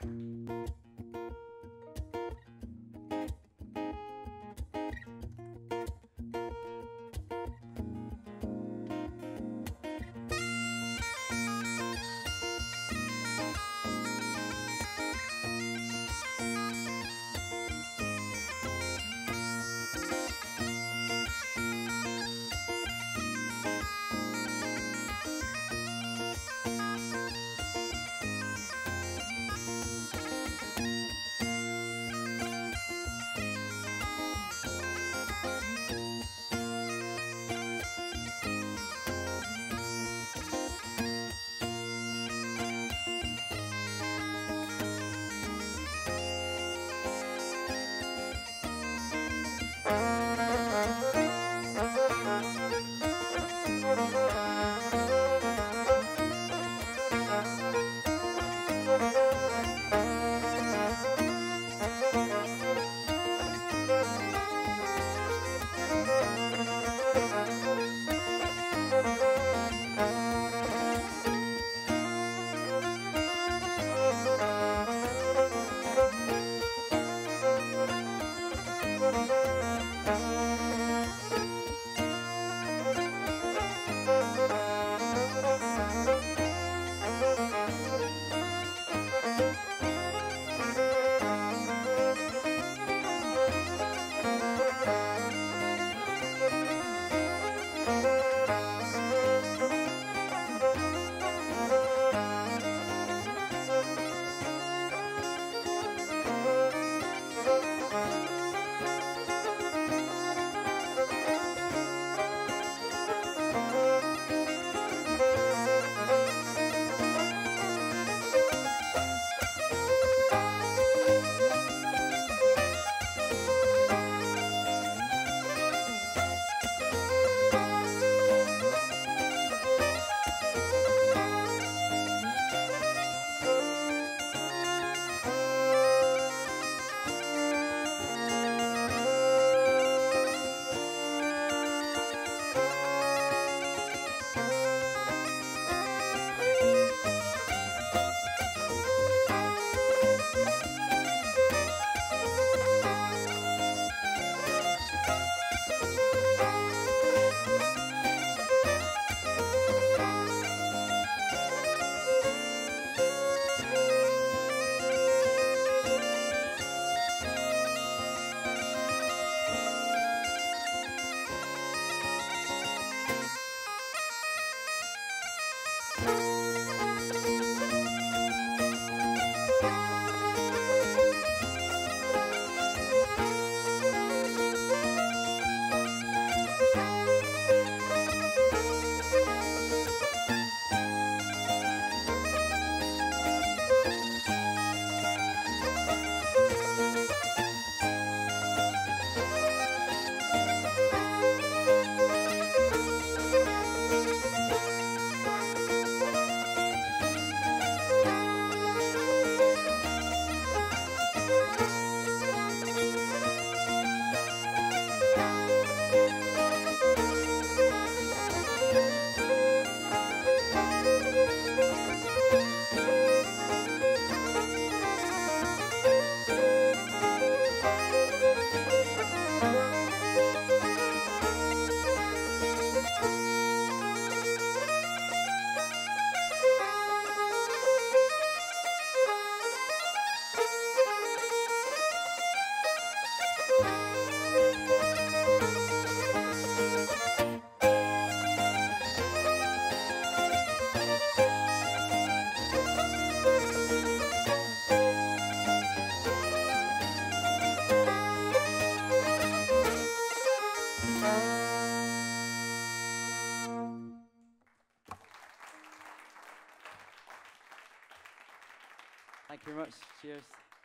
Thank you very much. Cheers.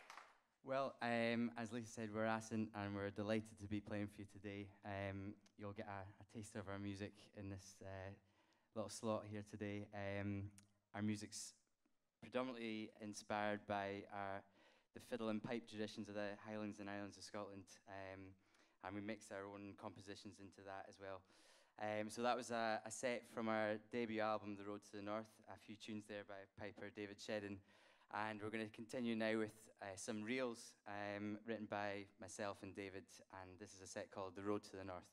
Well, as Lisa said, we're Assynt and we're delighted to be playing for you today. You'll get a taste of our music in this little slot here today. Our music's predominantly inspired by the fiddle and pipe traditions of the Highlands and Islands of Scotland, and we mix our own compositions into that as well. So that was a set from our debut album, The Road to the North, a few tunes there by piper David Shedden. And we're going to continue now with some reels written by myself and David, and this is a set called The Road to the North.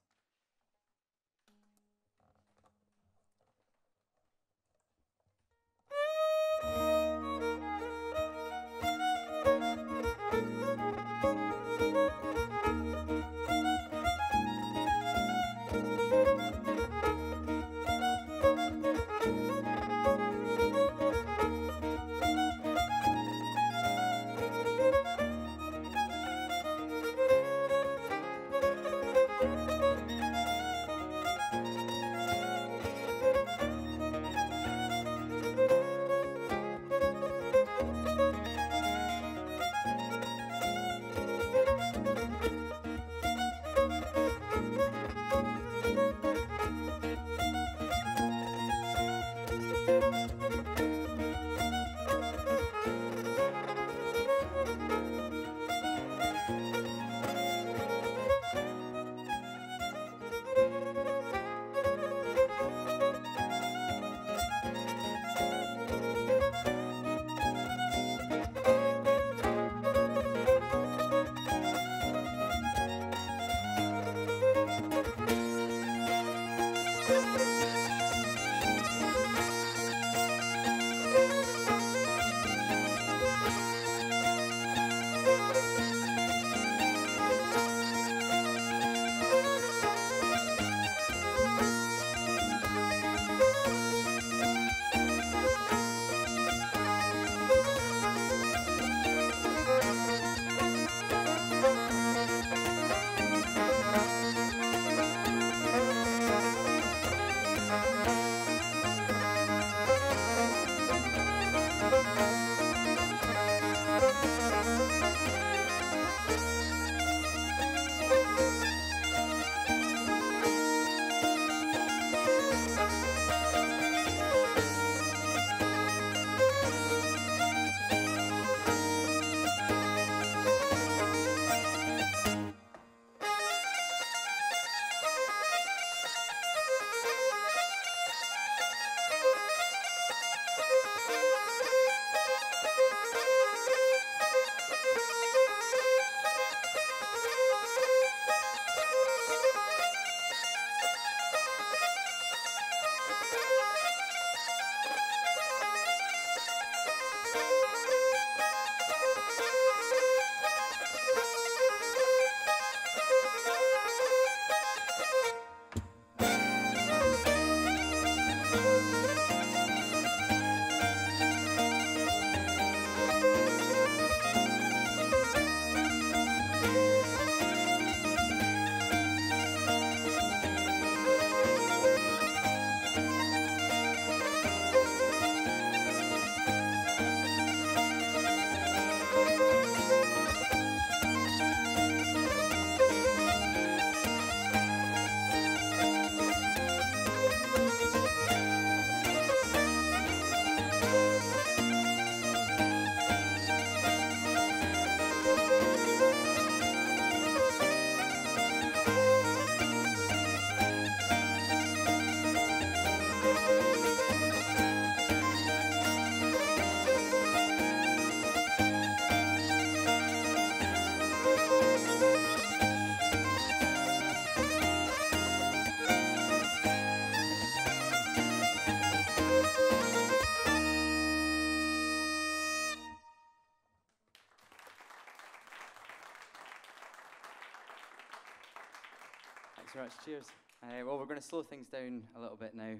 Thanks very much, cheers. Well, we're going to slow things down a little bit now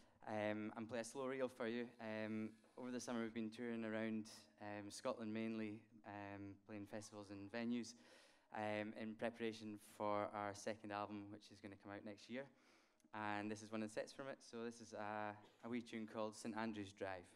and play a slow reel for you. Over the summer we've been touring around Scotland mainly, playing festivals and venues in preparation for our second album, which is going to come out next year. And this is one of the sets from it, so this is a wee tune called St Andrew's Drive.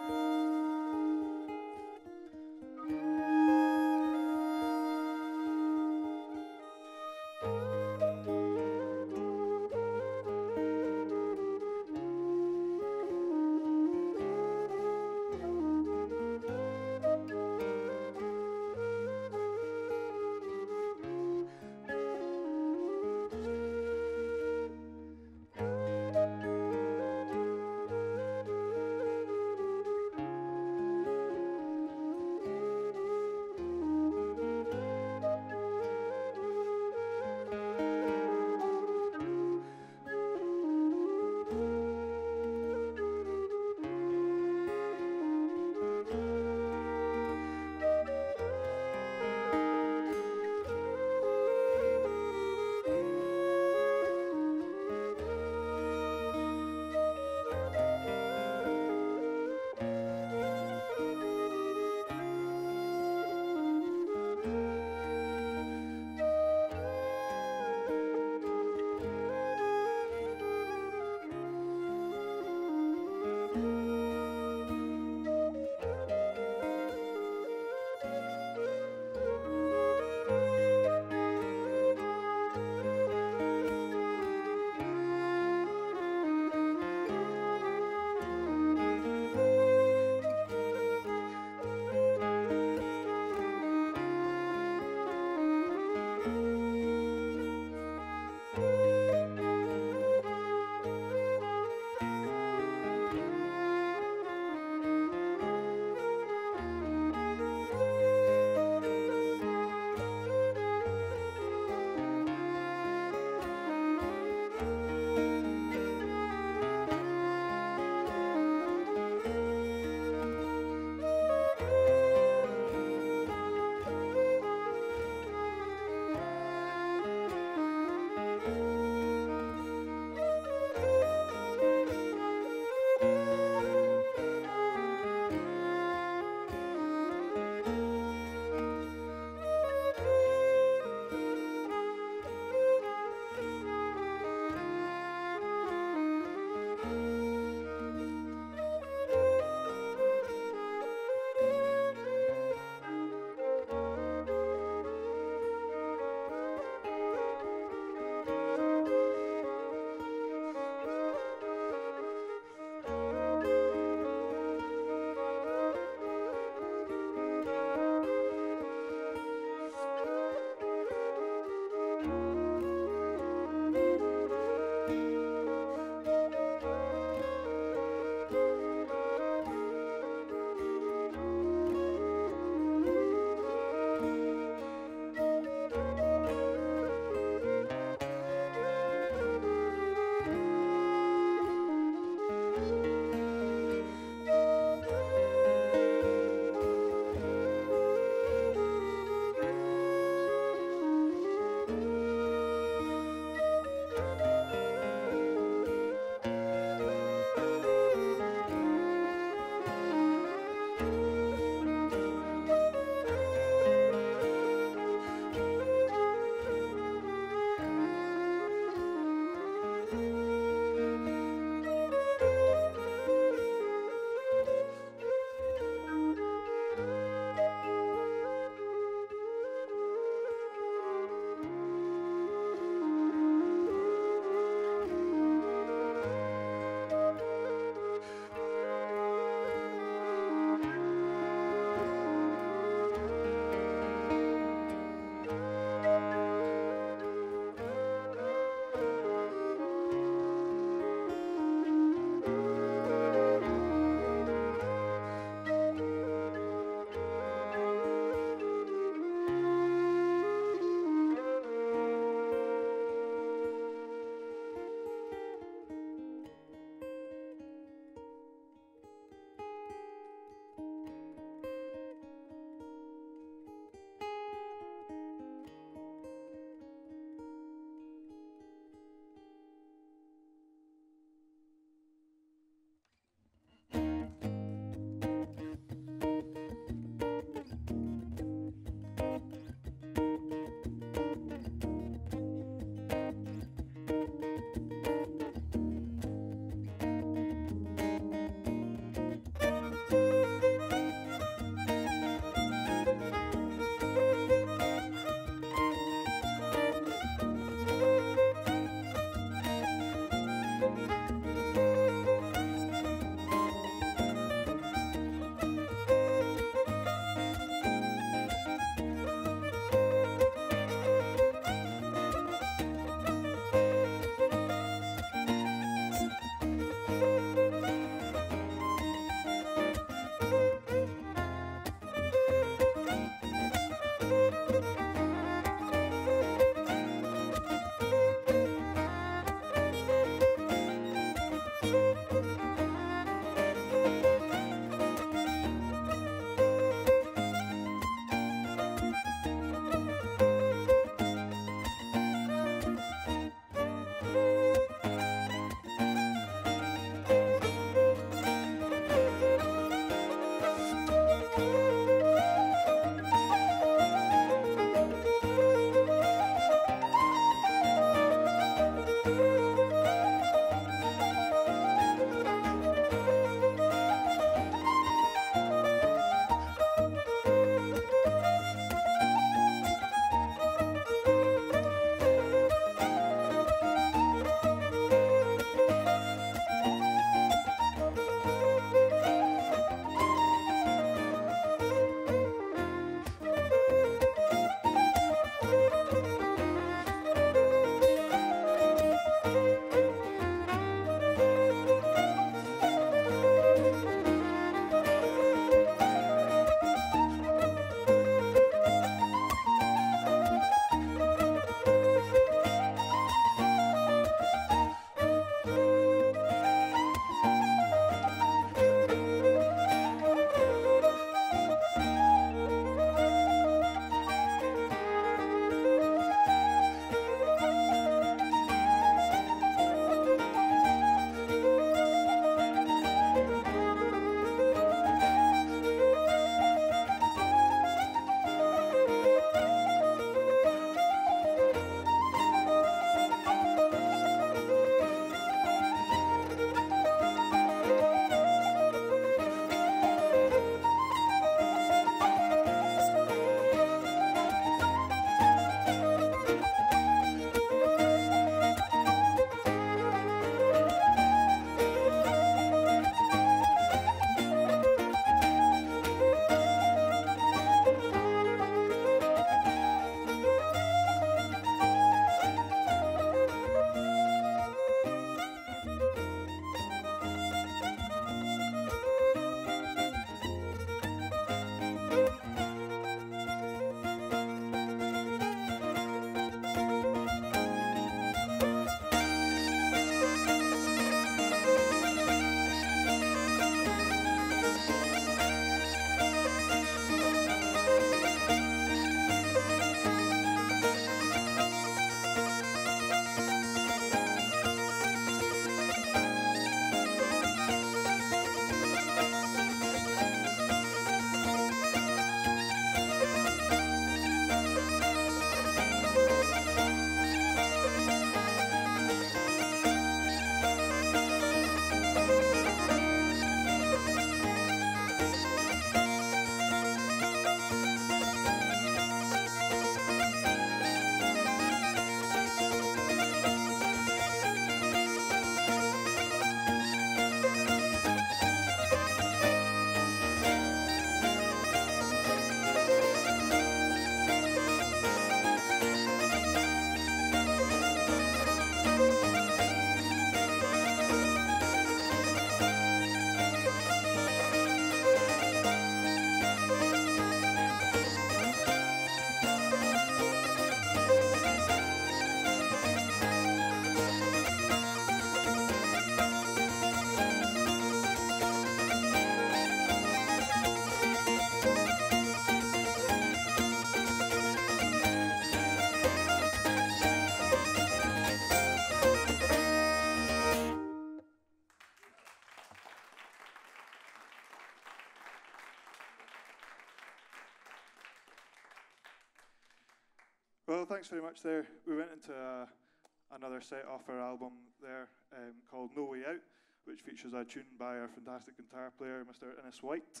Well, thanks very much there. We went into another set off our album there called No Way Out, which features a tune by our fantastic guitar player, Mr. Innes White.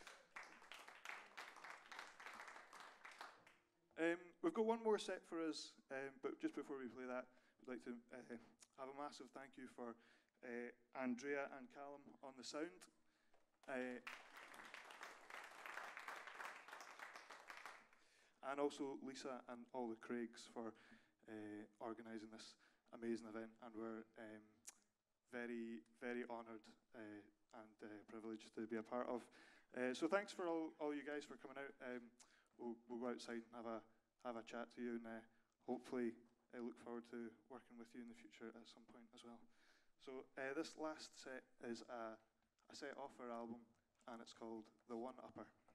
We've got one more set for us, but just before we play that, we'd like to have a massive thank you for Andrea and Callum on the sound. And also Lisa and all the Craigs for organising this amazing event, and we're very, very honoured and privileged to be a part of. So thanks for all you guys for coming out. We'll go outside and have a chat to you, and hopefully I look forward to working with you in the future at some point as well. So this last set is a set off our album, and it's called The One Upper.